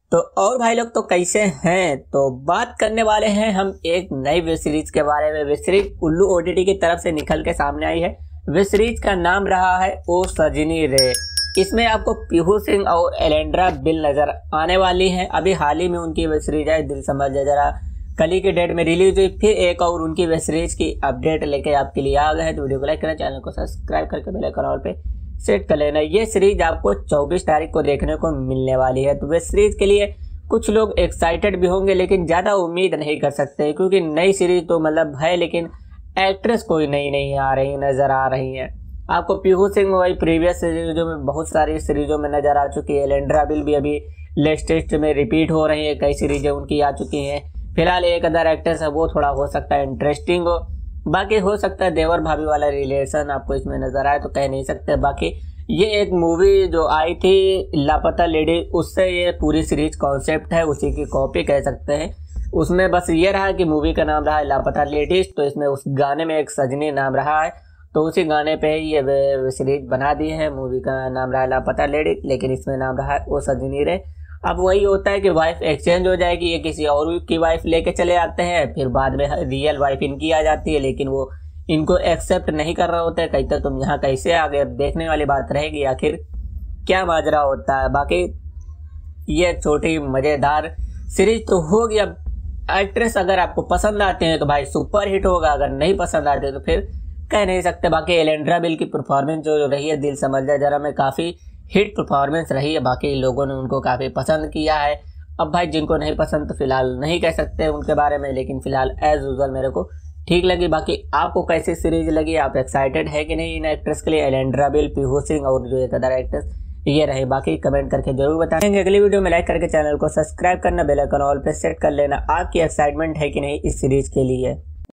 तो और भाई लोग तो कैसे हैं। तो बात करने वाले हैं हम एक नई वेब सीरीज के बारे में। वेब सीरीज उल्लू ओटीटी की तरफ से निकल के सामने आई है। वेब सीरीज का नाम रहा है ओ सजनी रे। इसमें आपको पीहू सिंह और एलेंड्रा बिल नजर आने वाली है। अभी हाल ही में उनकी वेब सीरीज है दिल समझ जरा, कल ही के डेट में रिलीज हुई। फिर एक और उनकी वेब सीरीज की अपडेट लेके आपके लिए आ गए हैं। तो वीडियो को लाइक करना, चैनल को सब्सक्राइब करके बेल आइकन ऑल पे सेट कर लेना। ये सीरीज आपको 24 तारीख को देखने को मिलने वाली है। तो वेब सीरीज के लिए कुछ लोग एक्साइटेड भी होंगे, लेकिन ज़्यादा उम्मीद नहीं कर सकते क्योंकि नई सीरीज तो मतलब है, लेकिन एक्ट्रेस कोई नई नहीं आ रही नज़र आ रही है। आपको पीहू सिंह वही प्रीवियस सीरीजों में बहुत सारी सीरीजों में नज़र आ चुकी है। एलेंड्रा बिल भी अभी लेटेस्ट में रिपीट हो रही है, कई सीरीजें उनकी आ चुकी हैं। फिलहाल एक अदर एक्ट्रेस है, वो थोड़ा हो सकता है इंटरेस्टिंग हो। बाकी हो सकता है देवर भाभी वाला रिलेशन आपको इसमें नजर आए, तो कह नहीं सकते। बाकी ये एक मूवी जो आई थी लापता लेडी, उससे ये पूरी सीरीज कॉन्सेप्ट है, उसी की कॉपी कह सकते हैं। उसमें बस ये रहा कि मूवी का नाम रहा है लापता लेडीज, तो इसमें उस गाने में एक सजनी नाम रहा है, तो उसी गाने पे ही ये सीरीज बना दी है। मूवी का नाम रहा है लापता लेडीज, लेकिन इसमें नाम रहा है ओ सजनी रे। अब वही होता है कि वाइफ एक्सचेंज हो जाएगी, ये किसी और की वाइफ लेके चले आते हैं, फिर बाद में रियल वाइफ इनकी आ जाती है, लेकिन वो इनको एक्सेप्ट नहीं कर रहे होते। कहते तुम यहाँ कैसे आ गए। देखने वाली बात रहेगी आखिर क्या माजरा होता है। बाकी ये छोटी मजेदार सीरीज तो होगी। अब एक्ट्रेस अगर आपको पसंद आते हैं तो भाई सुपर हिट होगा, अगर नहीं पसंद आते तो फिर कह नहीं सकते। बाकी एलेंड्रा बिल की परफॉर्मेंस जो रही है दिल समझ जरा में काफ़ी हिट परफॉर्मेंस रही है। बाकी लोगों ने उनको काफ़ी पसंद किया है। अब भाई जिनको नहीं पसंद तो फिलहाल नहीं कह सकते उनके बारे में, लेकिन फिलहाल एज यूजुअल मेरे को ठीक लगी। बाकी आपको कैसी सीरीज लगी, आप एक्साइटेड है कि नहीं इन एक्ट्रेस के लिए, एलेंड्रा बिल, पीहू सिंह और जो एक अदर एक्ट्रेस ये रहे। बाकी कमेंट करके जरूर बताएंगे। अगली वीडियो में लाइक करके चैनल को सब्सक्राइब करना, बेल आइकन ऑल पे सेट कर लेना। आपकी एक्साइटमेंट है कि नहीं इस सीरीज के लिए।